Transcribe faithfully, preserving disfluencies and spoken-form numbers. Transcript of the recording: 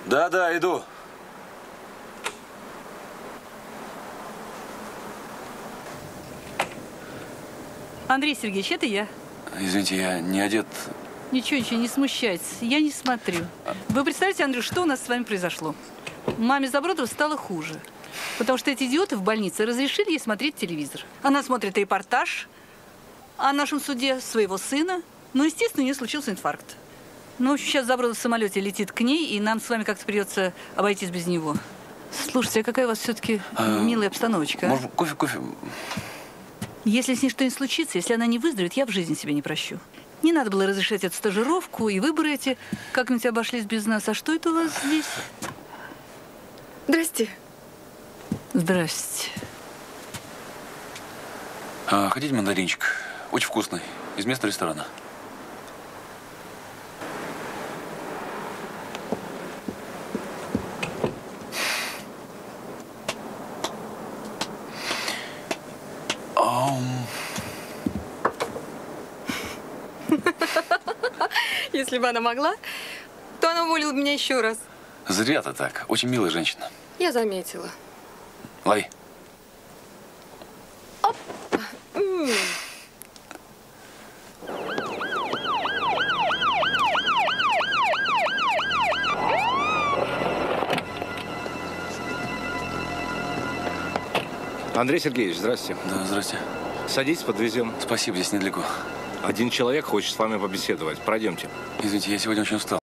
Да-да, иду. Андрей Сергеевич, это я. Извините, я не одет. Ничего, ничего, не смущайтесь. Я не смотрю. Вы представляете, Андрей, что у нас с вами произошло? Маме Забродовой стало хуже. Потому что эти идиоты в больнице разрешили ей смотреть телевизор. Она смотрит репортаж о нашем суде своего сына. Ну, естественно, у нее случился инфаркт. Ну, в общем, сейчас Забродов в самолете летит к ней, и нам с вами как-то придется обойтись без него. Слушайте, а какая у вас все-таки а, милая обстановочка? Может, кофе, кофе? Если с ней что-нибудь случится, если она не выздоровеет, я в жизни себе не прощу. Не надо было разрешать эту стажировку, и выборы эти как-нибудь обошлись без нас. А что это у вас здесь? Здрасте. Здрасте. А, хотите мандаринчик? Очень вкусный. Из места ресторана. Если бы она могла, то она уволила бы меня еще раз. Зря ты так. Очень милая женщина. Я заметила. Лови. Оп. М. Андрей Сергеевич, здрасте. Да, здрасте. Садитесь, подвезем. Спасибо, здесь недалеко. Один человек хочет с вами побеседовать. Пройдемте. Извините, я сегодня очень устал.